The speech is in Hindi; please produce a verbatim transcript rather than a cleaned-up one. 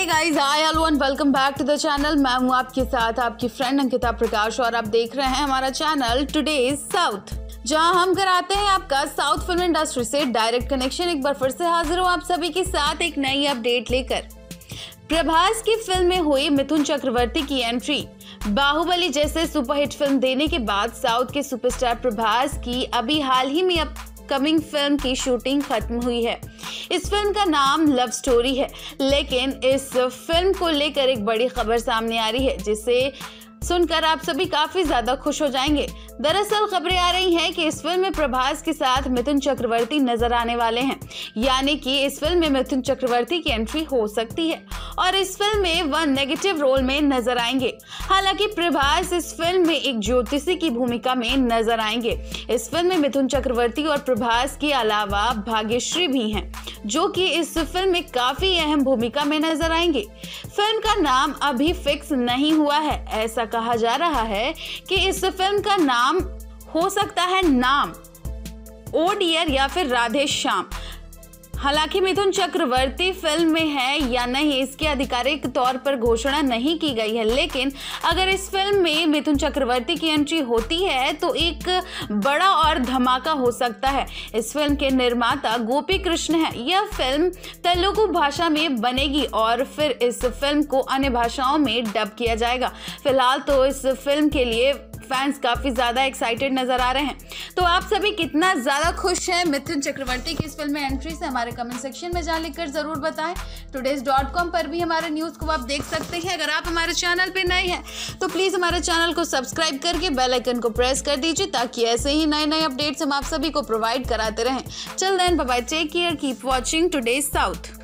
Hey guys, hi hello and welcome back to the channel. मैं हूं आपके साथ आपकी फ्रेंड अंकिता प्रकाश और आप देख रहे हैं हमारा चैनल टुडेज साउथ, जहां हम कराते हैं आपका साउथ फिल्म इंडस्ट्री से डायरेक्ट कनेक्शन। एक बार फिर से हाजिर हूं आप सभी के साथ एक नई अपडेट लेकर। प्रभास की फिल्म में हुई मिथुन चक्रवर्ती की एंट्री। बाहुबली जैसे सुपरहिट फिल्म देने के बाद साउथ के सुपरस्टार प्रभास की अभी हाल ही में अपकमिंग फिल्म की शूटिंग खत्म हुई है। इस फिल्म का नाम लव स्टोरी है, लेकिन इस फिल्म को लेकर एक बड़ी खबर सामने आ रही है जिसे सुनकर आप सभी काफी ज्यादा खुश हो जाएंगे। दरअसल खबरें आ रही हैं कि इस फिल्म में प्रभास के साथ मिथुन चक्रवर्ती नजर आने वाले हैं, यानी कि इस फिल्म में मिथुन चक्रवर्ती की एंट्री हो सकती है और इस फिल्म में वह नेगेटिव रोल में नजर आएंगे। हालांकि प्रभास इस फिल्म में एक ज्योतिषी की भूमिका में नजर आएंगे। इस फिल्म में मिथुन चक्रवर्ती और प्रभास के अलावा भाग्यश्री भी हैं, जो कि इस फिल्म में काफी अहम भूमिका में नजर आएंगे। फिल्म का नाम अभी फिक्स नहीं हुआ है। ऐसा कहा जा रहा है कि इस फिल्म का नाम हो सकता है नाम, ओ डियर या फिर राधे श्याम। हालांकि मिथुन चक्रवर्ती फिल्म में है या नहीं इसकी आधिकारिक तौर पर घोषणा नहीं की गई है, लेकिन अगर इस फिल्म में मिथुन चक्रवर्ती की एंट्री होती है तो एक बड़ा और धमाका हो सकता है। इस फिल्म के निर्माता गोपी कृष्ण है। यह फिल्म तेलुगु भाषा में बनेगी और फिर इस फिल्म को अन्य भाषाओं में डब किया जाएगा। फिलहाल तो इस फिल्म के लिए फैंस काफी ज्यादा एक्साइटेड नजर आ रहे हैं। तो आप सभी कितना ज्यादा खुश हैं मिथुन चक्रवर्ती की इस फिल्म में एंट्री से, हमारे कमेंट सेक्शन में जा लिखकर जरूर बताएं। टुडेज डॉट कॉम पर भी हमारे न्यूज को आप देख सकते हैं। अगर आप हमारे चैनल पे नए हैं तो प्लीज हमारे चैनल को सब्सक्राइब करके बेल आइकन को प्रेस कर दीजिए, ताकि ऐसे ही नए नए अपडेट्स हम आप सभी को प्रोवाइड कराते रहें। Till then bye bye, take care, keep watching today's south.